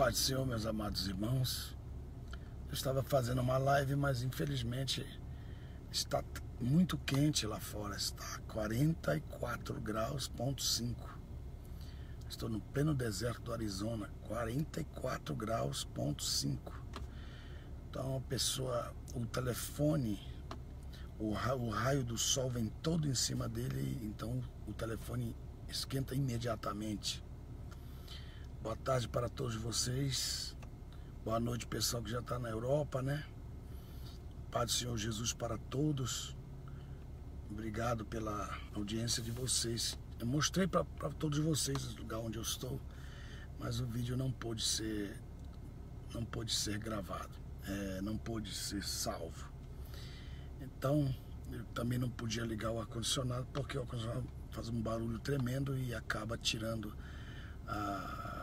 Paz do Senhor, meus amados irmãos. Eu estava fazendo uma live, mas infelizmente está muito quente lá fora. Está 44 graus,5. Estou no pleno deserto do Arizona, 44 graus,5. Então a pessoa, o telefone, o raio do sol vem todo em cima dele, então o telefone esquenta imediatamente. Boa tarde para todos vocês. Boa noite, pessoal que já está na Europa, né? Paz do Senhor Jesus para todos. Obrigado pela audiência de vocês. Eu mostrei para todos vocês o lugar onde eu estou, mas o vídeo não pôde ser gravado, não pôde ser salvo. Então, eu também não podia ligar o ar-condicionado, porque o ar-condicionado faz um barulho tremendo e acaba tirando a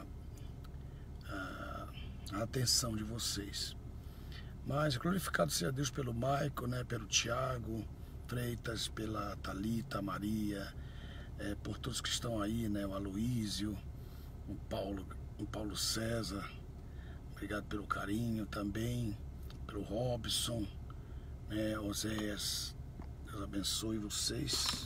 atenção de vocês. Mas glorificado seja Deus pelo Maico, né, pelo Tiago Freitas, pela Thalita, Maria, por todos que estão aí, né, o Aloísio, o Paulo César. Obrigado pelo carinho também, pelo Robson, né, Oséias. Deus abençoe vocês.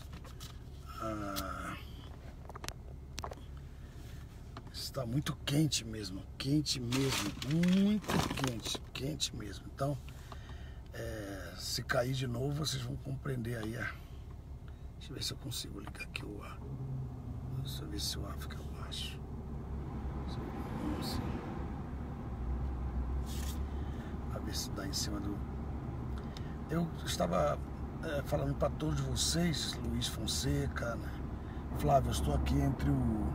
Está muito quente mesmo, muito quente mesmo. Então, se cair de novo, vocês vão compreender aí. Deixa eu ver se eu consigo ligar aqui o ar. Deixa eu ver se o ar fica baixo. A ver se dá em cima do... Eu estava falando para todos vocês, Luiz Fonseca, né? Flávio, eu estou aqui entre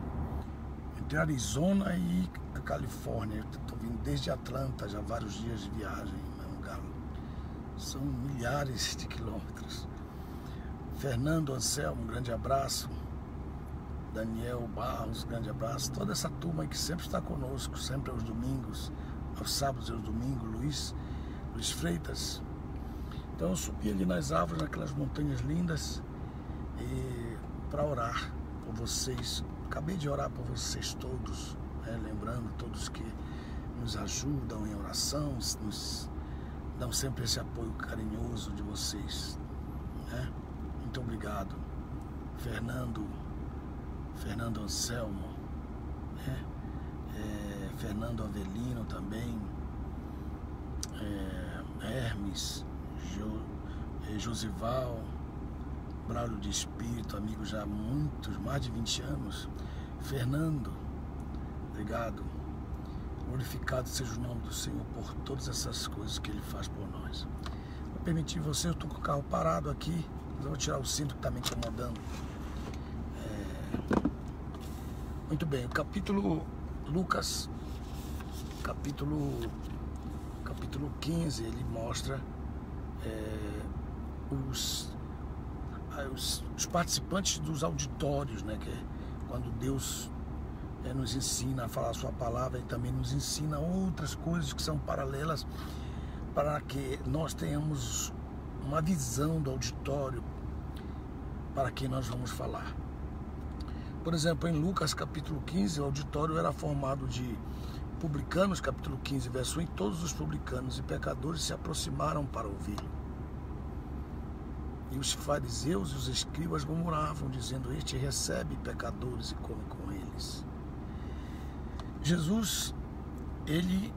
Arizona e a Califórnia. Estou vindo desde Atlanta, já vários dias de viagem, meu lugar. São milhares de quilômetros. Fernando Anselmo, um grande abraço. Daniel Barros, grande abraço. Toda essa turma aí que sempre está conosco, sempre aos domingos, aos sábados e aos domingos. Luiz Freitas. Então eu subi ali nas árvores, naquelas montanhas lindas, para orar por vocês. Acabei de orar por vocês todos, né? Lembrando todos que nos ajudam em oração, nos dão sempre esse apoio carinhoso de vocês, né? Muito obrigado. Fernando Anselmo, né? Fernando Avelino também, Hermes, Josival, Braulio de Espírito, amigo já há mais de 20 anos. Fernando, obrigado. Glorificado seja o nome do Senhor por todas essas coisas que Ele faz por nós. Vou permitir você, eu estou com o carro parado aqui, mas eu vou tirar o cinto que está me incomodando. Muito bem, o capítulo Lucas, capítulo 15, ele mostra os participantes dos auditórios, né, que é quando Deus nos ensina a falar a sua palavra e também nos ensina outras coisas que são paralelas para que nós tenhamos uma visão do auditório para quem nós vamos falar. Por exemplo, em Lucas capítulo 15, o auditório era formado de publicanos, capítulo 15, verso 1, e todos os publicanos e pecadores se aproximaram para ouvi-lo. E os fariseus e os escribas murmuravam, dizendo: este recebe pecadores e come com eles. Jesus, ele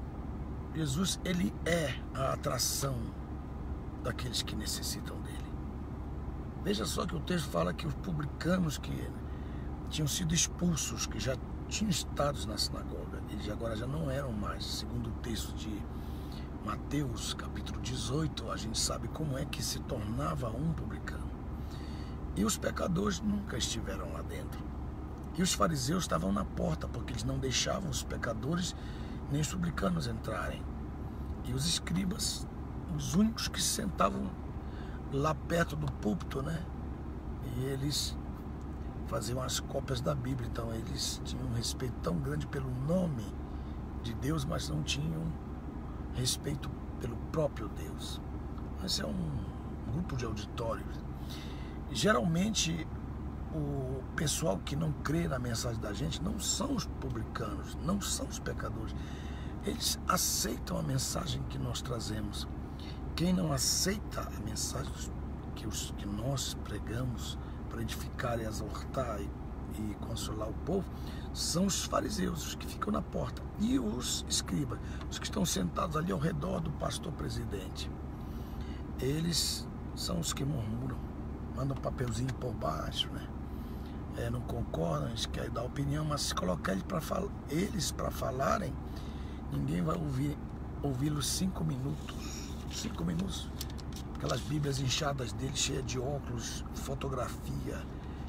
é a atração daqueles que necessitam dele. Veja só que o texto fala que os publicanos que tinham sido expulsos, que já tinham estado na sinagoga, eles agora já não eram mais. Segundo o texto de Mateus, capítulo 18, a gente sabe como é que se tornava um publicano. E os pecadores nunca estiveram lá dentro. E os fariseus estavam na porta, porque eles não deixavam os pecadores nem os publicanos entrarem. E os escribas, os únicos que se sentavam lá perto do púlpito, né? E eles faziam as cópias da Bíblia. Então eles tinham um respeito tão grande pelo nome de Deus, mas não tinham respeito pelo próprio Deus. Esse é um grupo de auditório. Geralmente o pessoal que não crê na mensagem da gente não são os publicanos, não são os pecadores, eles aceitam a mensagem que nós trazemos. Quem não aceita a mensagem que nós pregamos para edificar e exortar e consolar o povo, são os fariseus, os que ficam na porta, e os escribas, os que estão sentados ali ao redor do pastor presidente. Eles são os que murmuram, mandam um papelzinho por baixo, né? Não concordam, eles querem dar opinião, mas se colocar eles para falarem, ninguém vai ouvi-los 5 minutos. 5 minutos. Aquelas bíblias inchadas deles, cheias de óculos, fotografia,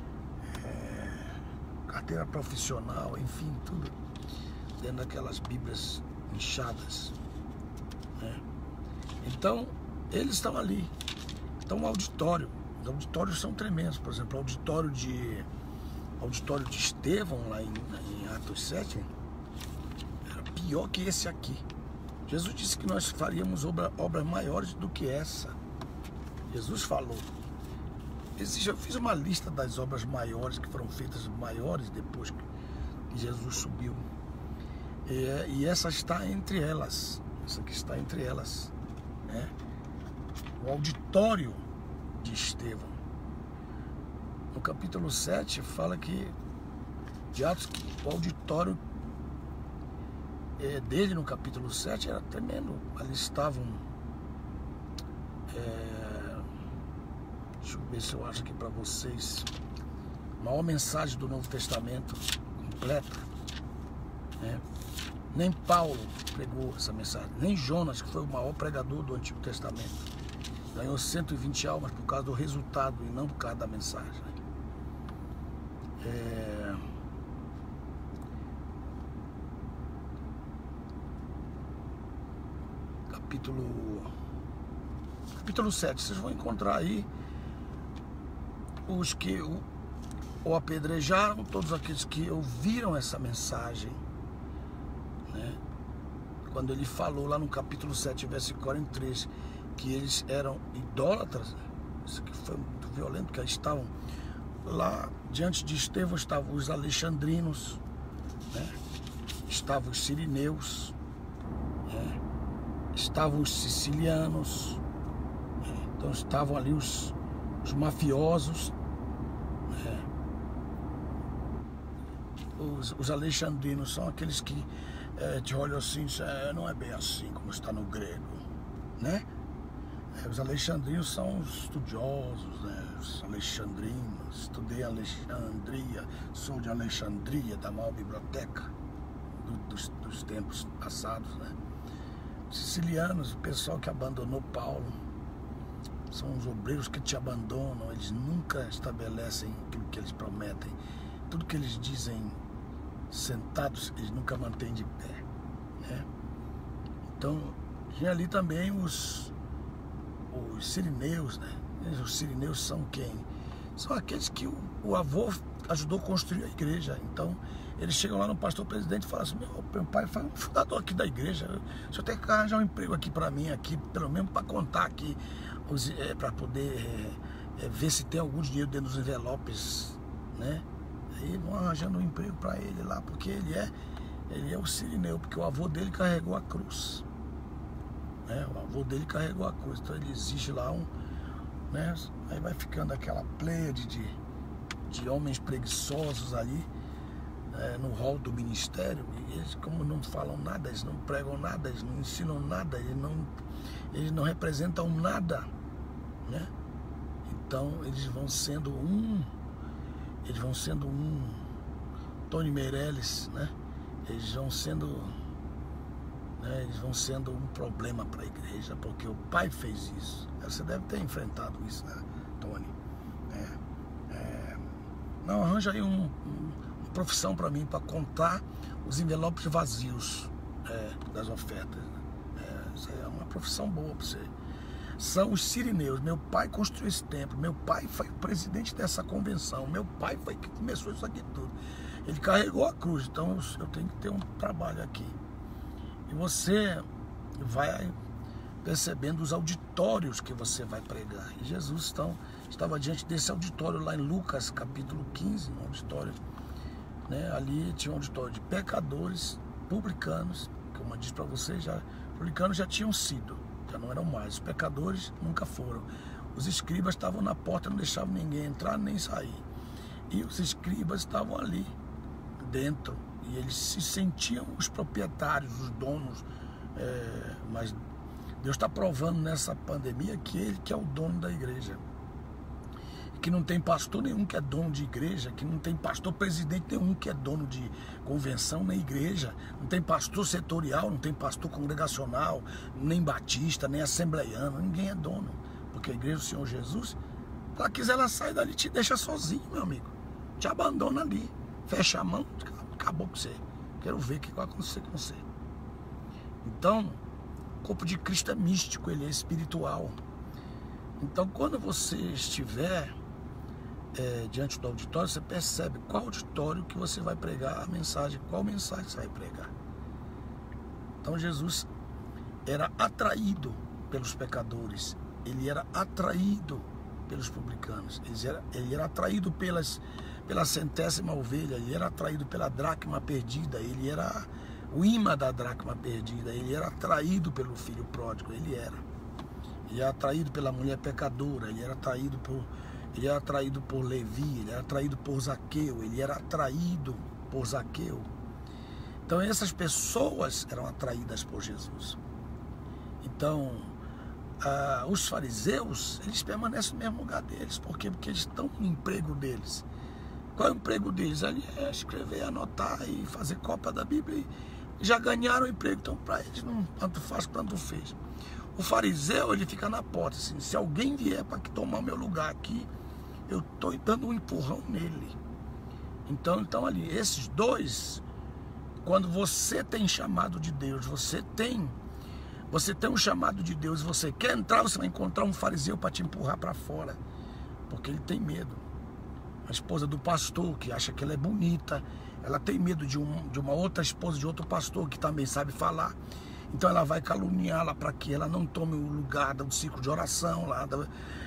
carteira profissional, enfim, tudo dentro daquelas bíblias inchadas, né? Então, eles estão ali. Então, o auditório, os auditórios são tremendos. Por exemplo, o auditório de Estevão, lá em Atos 7, era pior que esse aqui. Jesus disse que nós faríamos obras maiores do que essa. Jesus falou. Eu fiz uma lista das obras maiores que foram feitas, maiores depois que Jesus subiu. E essa está entre elas. Essa aqui está entre elas, né? O auditório de Estevão. No capítulo 7 fala que de Atos, o auditório dele no capítulo 7 era tremendo. Ali estavam, deixa eu ver se eu acho aqui para vocês, a maior mensagem do Novo Testamento completa, né? Nem Paulo pregou essa mensagem, nem Jonas, que foi o maior pregador do Antigo Testamento, ganhou 120 almas por causa do resultado e não por causa da mensagem. Capítulo 7, vocês vão encontrar aí os que o apedrejaram, todos aqueles que ouviram essa mensagem, né? Quando ele falou lá no capítulo 7, versículo 43, que eles eram idólatras, isso aqui foi muito violento, porque eles estavam lá diante de Estevão, estavam os alexandrinos, né? Estavam os sirineus, né? Estavam os sicilianos, né? Então estavam ali os mafiosos, né? Os alexandrinos são aqueles que te olham assim, não é bem assim como está no grego, né? Os alexandrinos são os estudiosos, né? Os alexandrinos, estudei Alexandria, sou de Alexandria, da maior biblioteca dos tempos passados, né? Os sicilianos, o pessoal que abandonou Paulo, são os obreiros que te abandonam, eles nunca estabelecem aquilo que eles prometem, tudo que eles dizem sentados, eles nunca mantêm de pé, né? Então, tinha ali também os sirineus, né? Os sirineus são quem? São aqueles que o avô ajudou a construir a igreja. Então, eles chegam lá no pastor presidente e falam assim: meu pai foi um fundador aqui da igreja, o senhor tem que arranjar um emprego aqui para mim, aqui, pelo menos para contar aqui, para poder ver se tem algum dinheiro dentro dos envelopes, né? Aí vão arranjando um emprego para ele lá, porque ele é o sirineu, porque o avô dele carregou a cruz, né? O avô dele carregou a cruz, então ele exige lá né? Aí vai ficando aquela pleiade de homens preguiçosos ali, no hall do ministério, e eles, como não falam nada, eles não pregam nada, eles não ensinam nada, eles não representam nada, né? Então eles vão sendo Tony Meirelles, né? Eles vão sendo um problema para a igreja, porque o pai fez isso. Você deve ter enfrentado isso, né, Tony? Não, arranja aí uma profissão para mim, para contar os envelopes vazios das ofertas. Isso é uma profissão boa para você. São os sirineus. Meu pai construiu esse templo, meu pai foi o presidente dessa convenção, meu pai foi que começou isso aqui tudo. Ele carregou a cruz, então eu tenho que ter um trabalho aqui. E você vai percebendo os auditórios que você vai pregar. E Jesus estava diante desse auditório lá em Lucas capítulo 15, um auditório, né? Ali tinha um auditório de pecadores, publicanos, que como eu disse para vocês, os publicanos já tinham sido, já não eram mais. Os pecadores nunca foram. Os escribas estavam na porta, não deixavam ninguém entrar nem sair. E os escribas estavam ali dentro, e eles se sentiam os proprietários, os donos, mas Deus está provando nessa pandemia que Ele que é o dono da igreja, que não tem pastor nenhum que é dono de igreja, que não tem pastor presidente nenhum que é dono de convenção na igreja, não tem pastor setorial, não tem pastor congregacional, nem batista, nem assembleiano, ninguém é dono, porque a igreja do Senhor Jesus, se ela quiser, ela sai dali, te deixa sozinho, meu amigo, te abandona ali, fecha a mão, acabou com você, quero ver o que vai acontecer com você. Então, o corpo de Cristo é místico, ele é espiritual. Então, quando você estiver diante do auditório, você percebe qual auditório que você vai pregar a mensagem, qual mensagem você vai pregar. Então, Jesus era atraído pelos pecadores, ele era atraído pelos publicanos, ele era atraído pela centésima ovelha, ele era atraído pela dracma perdida, ele era o imã da dracma perdida, ele era atraído pelo filho pródigo, ele era atraído pela mulher pecadora, ele era atraído por Levi, ele era atraído por Zaqueu, ele era atraído por Zaqueu. Então essas pessoas eram atraídas por Jesus. Então os fariseus, eles permanecem no mesmo lugar deles. Por quê? Porque eles estão no emprego deles. Qual é o emprego deles? Ali é escrever, anotar e fazer cópia da Bíblia. E já ganharam o emprego, então para eles não tanto faz quanto fez. O fariseu, ele fica na porta, assim, se alguém vier para tomar o meu lugar aqui, eu estou dando um empurrão nele. Então ali, esses dois, quando você tem chamado de Deus, você tem um chamado de Deus, e você quer entrar, você vai encontrar um fariseu para te empurrar para fora, porque ele tem medo. A esposa do pastor, que acha que ela é bonita, ela tem medo de uma outra esposa de outro pastor que também sabe falar. Então ela vai caluniá-la para que ela não tome o lugar do ciclo de oração lá da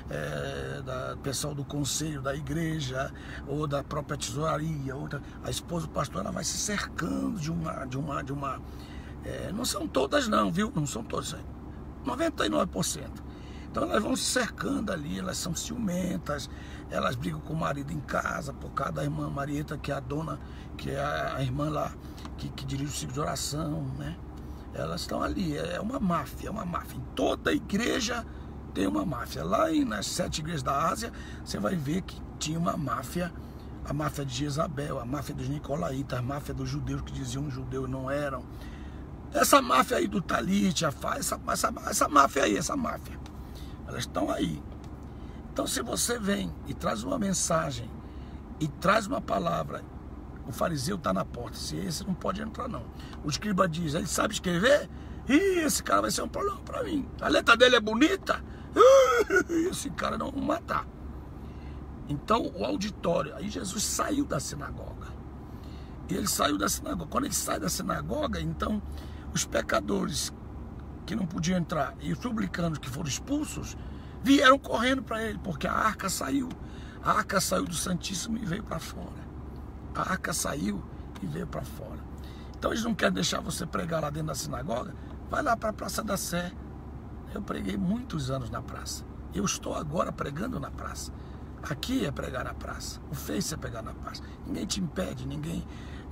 pessoal do conselho da igreja ou da própria tesouraria. A esposa do pastor, ela vai se cercando de uma não são todas não, viu? Não são todas, 99%. Então elas vão se cercando ali, elas são ciumentas, elas brigam com o marido em casa por causa da irmã Marieta, que é a dona, que é a irmã lá que dirige o ciclo de oração, né? Elas estão ali, é uma máfia, Em toda igreja tem uma máfia. Lá nas 7 igrejas da Ásia, você vai ver que tinha uma máfia, a máfia de Jezabel, a máfia dos Nicolaitas, a máfia dos judeus que diziam judeus não eram. Essa máfia aí do Talit, essa máfia aí, elas estão aí. Então, se você vem e traz uma mensagem e traz uma palavra, o fariseu está na porta. Se esse não pode entrar, não. O escriba diz, ele sabe escrever? Esse cara vai ser um problema para mim. A letra dele é bonita? Esse cara não vai matar. Então, o auditório. Aí Jesus saiu da sinagoga. E ele saiu da sinagoga. Quando ele sai da sinagoga, então, os pecadores que não podiam entrar e os publicanos que foram expulsos, vieram correndo para ele, porque a arca saiu. A arca saiu do Santíssimo e veio para fora. A arca saiu e veio para fora. Então eles não querem deixar você pregar lá dentro da sinagoga. Vai lá para a Praça da Sé. Eu preguei muitos anos na praça. Eu estou agora pregando na praça. Aqui é pregar na praça. O Face é pregar na praça. Ninguém te impede, ninguém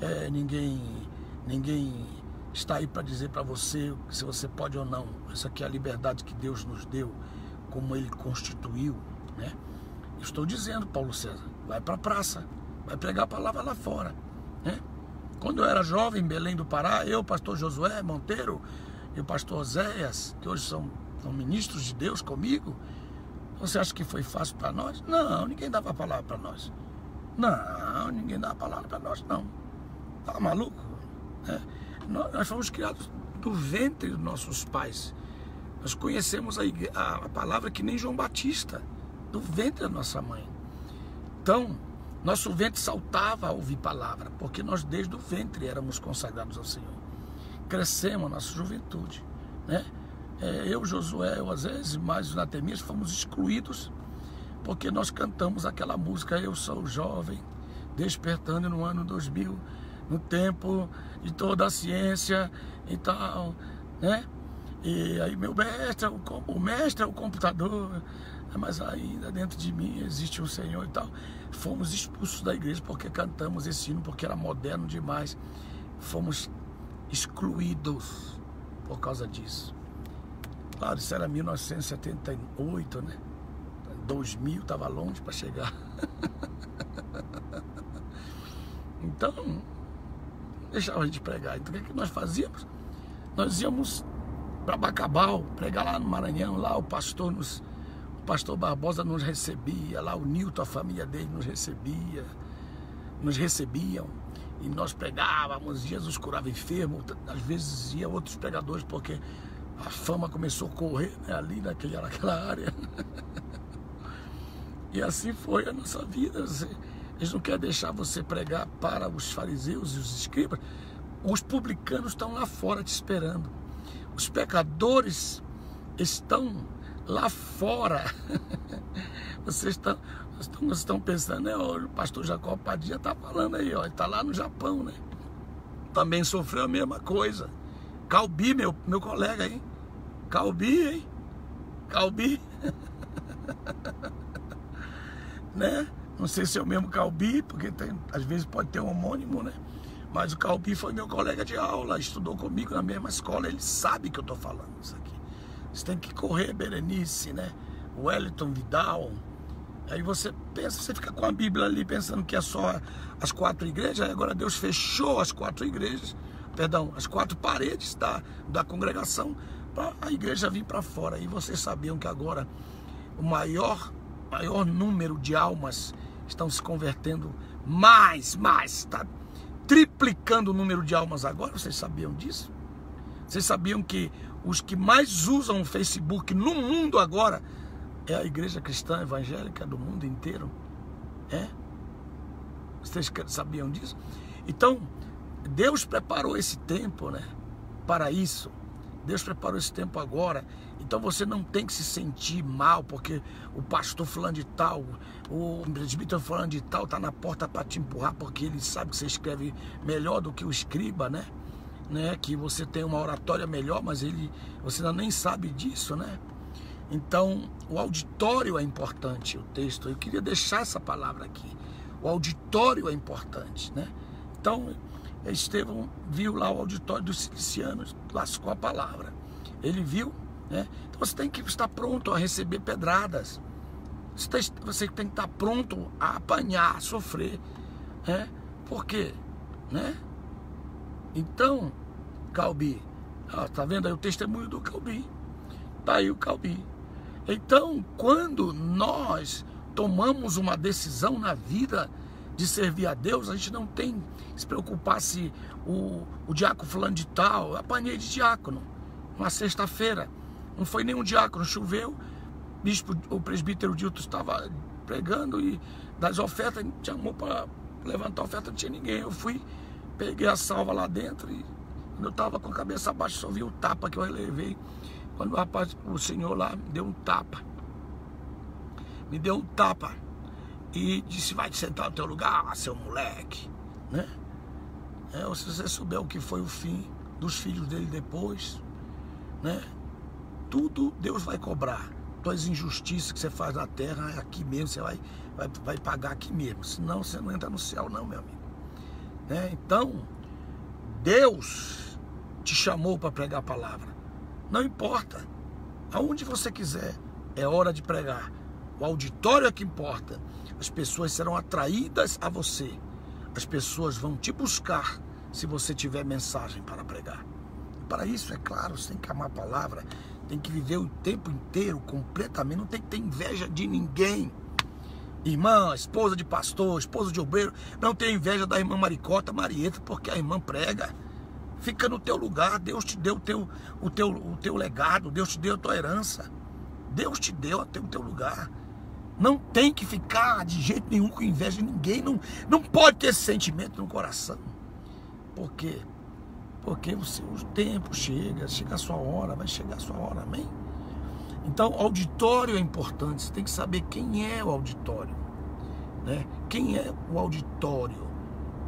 está aí para dizer para você se você pode ou não. Isso aqui é a liberdade que Deus nos deu, como Ele constituiu, né? Estou dizendo, Paulo César, vai para a praça. Vai pregar a palavra lá fora, né? Quando eu era jovem em Belém do Pará, eu, o pastor Josué Monteiro e o pastor Oséias, que hoje são ministros de Deus comigo, você acha que foi fácil para nós? Não, ninguém dava a palavra para nós. Não, ninguém dava a palavra para nós, não. Tá maluco? Nós fomos criados do ventre dos nossos pais. Nós conhecemos a palavra que nem João Batista, do ventre da nossa mãe. Então, nosso ventre saltava a ouvir palavra, porque nós desde o ventre éramos consagrados ao Senhor. Crescemos a nossa juventude, né? Eu, Josué, às vezes, mais os Natemias, fomos excluídos, porque nós cantamos aquela música, Eu Sou Jovem, despertando no ano 2000, no tempo de toda a ciência e tal, né? E aí meu mestre, o mestre é o computador, mas ainda dentro de mim existe um Senhor e tal. Fomos expulsos da igreja porque cantamos esse hino, porque era moderno demais. Fomos excluídos por causa disso. Claro, isso era 1978, né? 2000, estava longe para chegar. Então, não deixava a gente pregar. Então, o que nós fazíamos? Nós íamos para Bacabal, pregar lá no Maranhão. Lá o pastor Barbosa nos recebia. Lá o Nilton, a família dele, nos recebiam. E nós pregávamos, Jesus curava enfermo. Às vezes ia outros pregadores, porque a fama começou a correr, né, ali naquela área. E assim foi a nossa vida. Eles não querem deixar você pregar para os fariseus e os escribas. Os publicanos estão lá fora te esperando. Os pecadores estão lá fora. Vocês estão pensando, né? O pastor Jacó Padilha está falando aí, ó, ele está lá no Japão, né? Também sofreu a mesma coisa. Calbi, meu colega, hein? Calbi, hein? Calbi. Né? Não sei se é o mesmo Calbi, porque às vezes pode ter um homônimo, né? Mas o Calbi foi meu colega de aula, estudou comigo na mesma escola, ele sabe que eu estou falando isso aqui. Você tem que correr, Berenice, né? O Wellington Vidal. Aí você pensa, você fica com a Bíblia ali pensando que é só as 4 igrejas. Agora Deus fechou as 4 igrejas, as 4 paredes da congregação, para a igreja vir para fora. E vocês sabiam que agora o maior número de almas estão se convertendo, está triplicando o número de almas agora. Vocês sabiam disso? Vocês sabiam que os que mais usam o Facebook no mundo agora é a igreja cristã evangélica do mundo inteiro? Vocês sabiam disso? Então, Deus preparou esse tempo, né, para isso. Deus preparou esse tempo agora. Então você não tem que se sentir mal porque o pastor fulano de tal, o presbítero fulano de tal está na porta para te empurrar, porque ele sabe que você escreve melhor do que o escriba, né? Que você tem uma oratória melhor, mas você ainda nem sabe disso, né? Então o auditório é importante, o texto. Eu queria deixar essa palavra aqui. O auditório é importante, né? Então Estevão viu lá o auditório dos cilicianos, lascou a palavra. Ele viu, né? Então você tem que estar pronto a receber pedradas. Você tem que estar pronto a apanhar, a sofrer, né? Por quê? Né? Então, Calbi, tá vendo aí o testemunho do Calbi? Tá aí o Calbi. Então, quando nós tomamos uma decisão na vida de servir a Deus, a gente não tem que se preocupar se o diácono fulano de tal. Eu apanhei de diácono uma sexta-feira, não foi nenhum diácono, choveu, o presbítero Dilton estava pregando e das ofertas, chamou para levantar a oferta, não tinha ninguém. Eu fui, peguei a salva lá dentro e quando eu estava com a cabeça abaixo, só vi o tapa que eu levei. Quando o senhor lá me deu um tapa, e disse: vai te sentar no teu lugar, seu moleque, né? Se você souber o que foi o fim dos filhos dele depois, né? Tudo Deus vai cobrar. Tuas injustiças que você faz na terra, aqui mesmo, você vai pagar aqui mesmo. Senão você não entra no céu não, meu amigo. Então, Deus te chamou para pregar a palavra. Não importa, aonde você quiser, é hora de pregar. O auditório é que importa. As pessoas serão atraídas a você. As pessoas vão te buscar se você tiver mensagem para pregar. E para isso, é claro, você tem que amar a palavra, tem que viver o tempo inteiro completamente, não tem que ter inveja de ninguém. Irmã, esposa de pastor, esposa de obreiro, não tem inveja da irmã Maricota, Marieta, porque a irmã prega. Fica no teu lugar, Deus te deu o teu legado, Deus te deu a tua herança. Deus te deu até o teu lugar. Não tem que ficar de jeito nenhum com inveja de ninguém. Não pode ter esse sentimento no coração. Por quê? Porque o tempo chega a sua hora, vai chegar a sua hora, amém? Então, auditório é importante. Você tem que saber quem é o auditório, né? Quem é o auditório?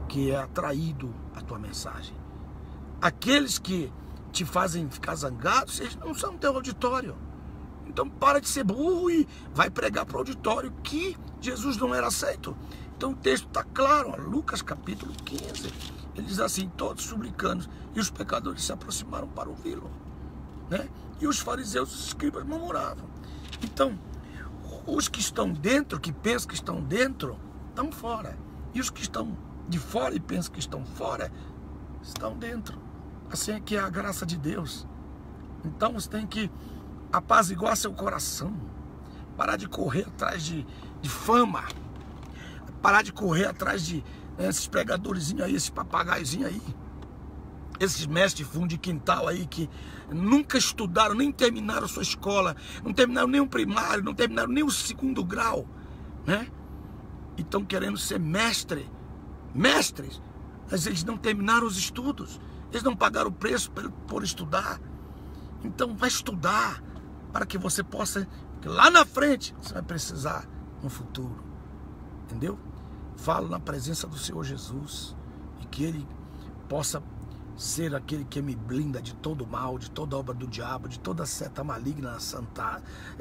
que é atraído à tua mensagem. Aqueles que te fazem ficar zangados, eles não são teu auditório. Então para de ser burro e vai pregar para o auditório que Jesus não era aceito. Então o texto está claro, ó, Lucas capítulo 15. Ele diz assim: todos os publicanos e os pecadores se aproximaram para ouvi-lo, né? E os fariseus e os escribas murmuravam. Então, os que estão dentro, que pensam que estão dentro, estão fora. E os que estão de fora e pensam que estão fora, estão dentro. Assim é que é a graça de Deus. Então você tem que apaziguar seu coração, parar de correr atrás de fama, parar de correr atrás de esses pregadorzinhos aí, esses papagaizinhos aí, esses mestres de fundo de quintal aí que nunca estudaram, nem terminaram sua escola, não terminaram nem o primário, não terminaram nem o 2º grau, né? E estão querendo ser mestres, mas eles não terminaram os estudos, eles não pagaram o preço por estudar. Então vai estudar para que você possa, que lá na frente você vai precisar no futuro, entendeu? Falo na presença do Senhor Jesus e que Ele possa ser aquele que me blinda de todo mal, de toda obra do diabo, de toda seta maligna, santa,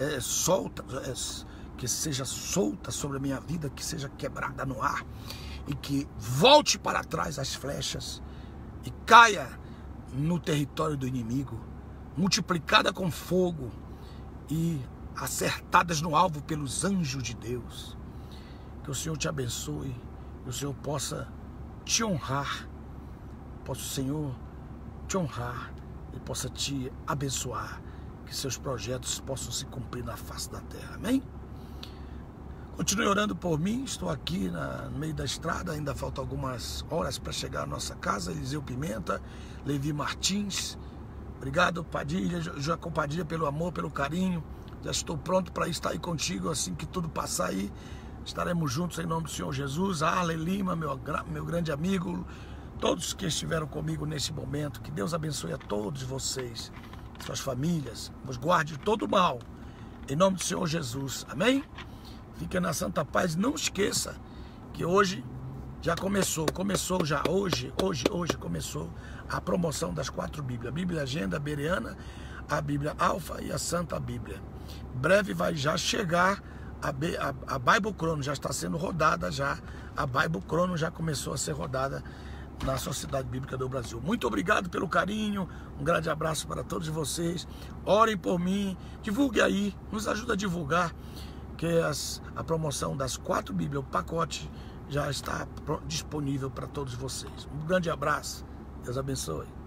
que seja solta sobre a minha vida, que seja quebrada no ar e que volte para trás as flechas e caia no território do inimigo, multiplicada com fogo e acertadas no alvo pelos anjos de Deus. Que o Senhor te abençoe, que o Senhor possa te honrar, possa o Senhor te honrar e possa te abençoar, que seus projetos possam se cumprir na face da terra, amém? Continue orando por mim, estou aqui no meio da estrada, ainda faltam algumas horas para chegar à nossa casa. Eliseu Pimenta, Levi Martins, obrigado Padilha, Jacó Padilha, pelo amor, pelo carinho. Já estou pronto para estar aí contigo assim que tudo passar aí. Estaremos juntos em nome do Senhor Jesus. Arley Lima, meu grande amigo, todos que estiveram comigo nesse momento, que Deus abençoe a todos vocês, suas famílias, nos guarde de todo mal, em nome do Senhor Jesus, amém? Fique na santa paz, não esqueça que hoje já começou já, hoje começou a promoção das 4 Bíblias, a Bíblia Agenda Bereana, a Bíblia Alfa e a Santa Bíblia. Breve vai já chegar a Bible Crono, já está sendo rodada já, a Bible Crono já começou a ser rodada na Sociedade Bíblica do Brasil. Muito obrigado pelo carinho, um grande abraço para todos vocês, orem por mim, divulgue aí, nos ajuda a divulgar, que a promoção das 4 Bíblias, o pacote já está disponível para todos vocês. Um grande abraço, Deus abençoe.